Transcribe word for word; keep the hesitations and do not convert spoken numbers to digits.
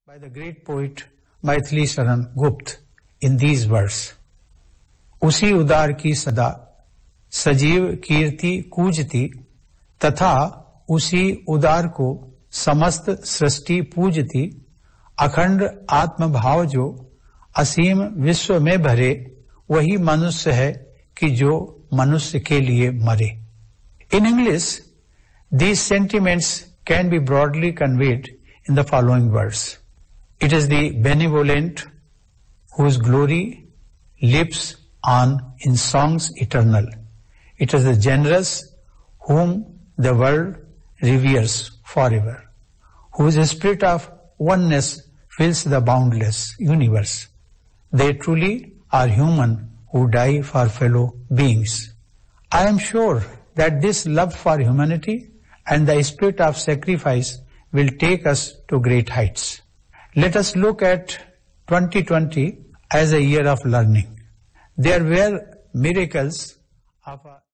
by the great poet Maithili Sharan Gupta in these verses. उसी उदार की सदा सजीव कीर्ति कूजती तथा उसी उदार को समस्त सृष्टि पूजती अखंड आत्मभाव जो असीम विश्व में भरे वही मनुष्य है कि जो मनुष्य के लिए मरे. In English, these sentiments can be broadly conveyed in the following verse. It is the benevolent whose glory lives on in songs eternal. It is the generous whom the world reveres forever, whose spirit of oneness fills the boundless universe. They truly are human who die for fellow beings. I am sure that this love for humanity and the spirit of sacrifice will take us to great heights. Let us look at twenty twenty as a year of learning. There were miracles of a